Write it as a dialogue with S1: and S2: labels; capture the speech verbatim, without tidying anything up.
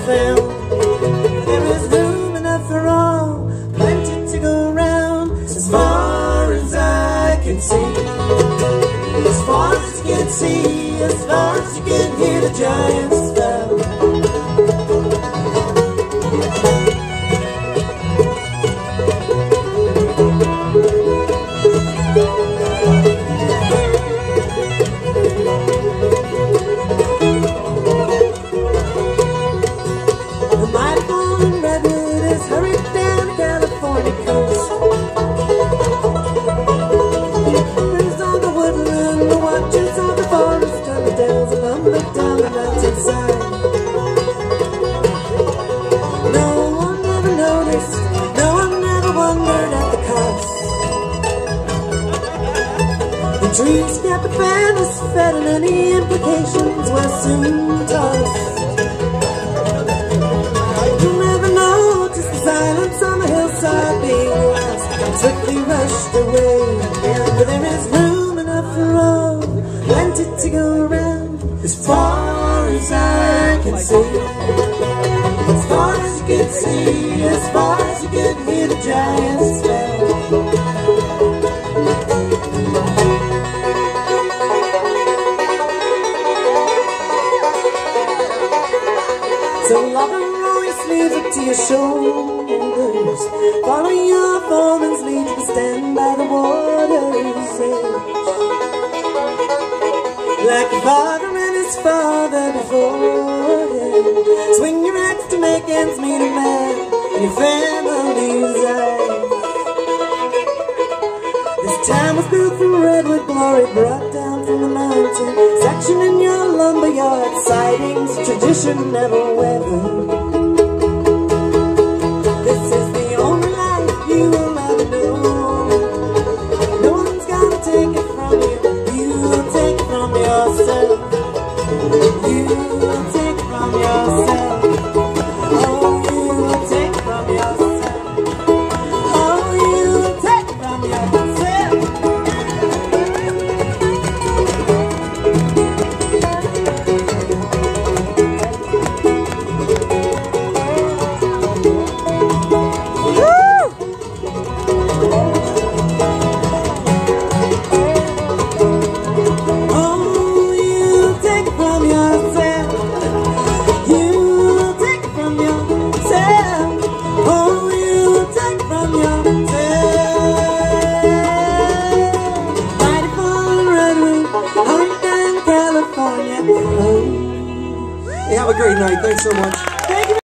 S1: found. There is room enough for all, plenty to go around. As far as I can see, as far as you can see, as far as you can hear the giants fell. The mighty fallen redwood is hurried down the California coast. Brings on the woodland, the watches of the forest, and the dales of lumber down the mountainside. No one ever noticed, no one ever wondered at the cost. The trees kept the banners fed, and any implications were soon tossed. Silence on the hillside being lost, swiftly rushed away. But there is room enough for all, plenty to go around. As far as I can see, as far as you can see, as far as you can hear the giants fell. So lover, roll your sleeves up to your shoulders, follow your foreman's lead to stand by the water's edge. Like a father and his father before him, swing your axe to make ends meet a man in your family's eyes. This time was built from redwood glory, brought down from the mountain, section in your lumberyard, sightings, tradition never weathered. This is the only life you will ever know. No one's gonna take it from you, you will take it from yourself. You will take it from yourself. Oh, you will take it from yourself. Oh, you will take it from yourself.
S2: Hey, have a great night. Thanks so much.
S1: Thank you.